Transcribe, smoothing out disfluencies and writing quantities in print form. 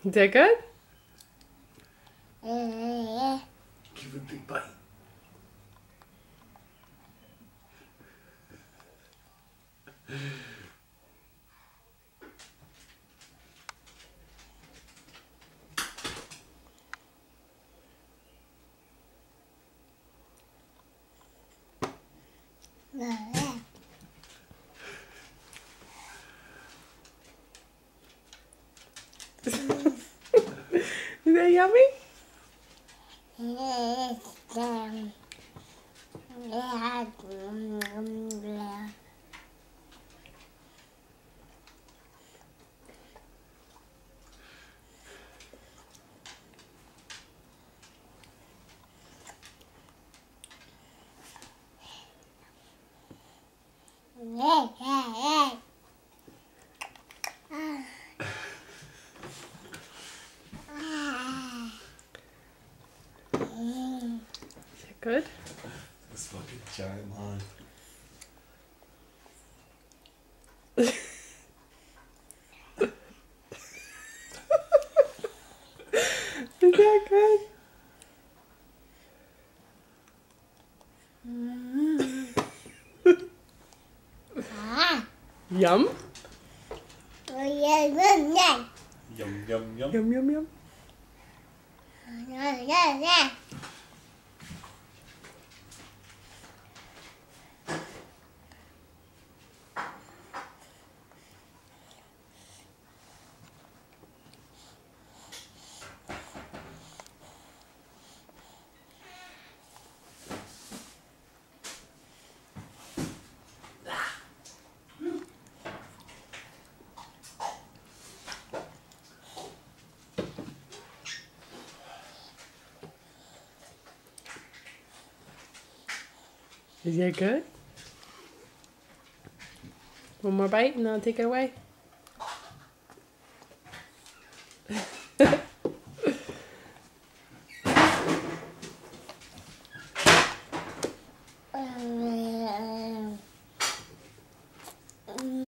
Is that good? Give it a big bite. Is that yummy? Is that good? This fucking giant line. Is that good? Yum? Yum, yum, yum. Yum, yum, yum. Is that good? One more bite and I'll take it away.